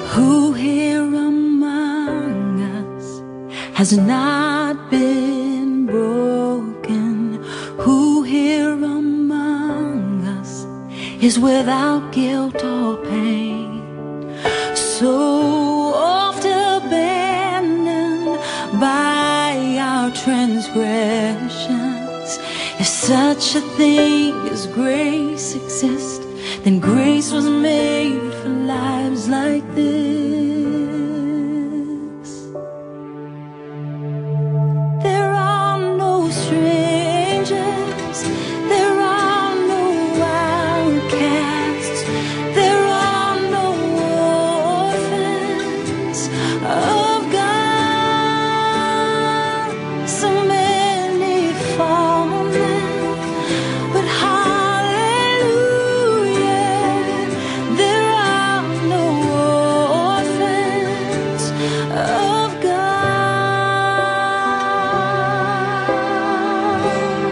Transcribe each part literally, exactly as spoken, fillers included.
Who here among us has not been broken? Who here among us is without guilt or pain? So oft abandoned by our transgressions. If such a thing as grace exists, then grace was made for lives like this. There are no strangers, there are no outcasts, there are no orphans of God. So many fallen, but of God.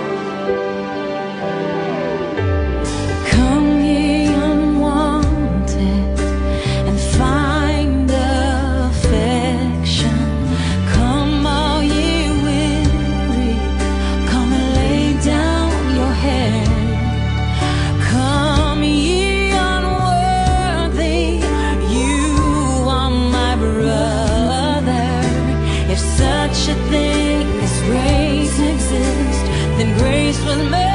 Come ye unwanted and find affection. Come all ye weary, come and lay down your head. Come ye unworthy, you are my brother. If such a thing as grace exists, then grace was made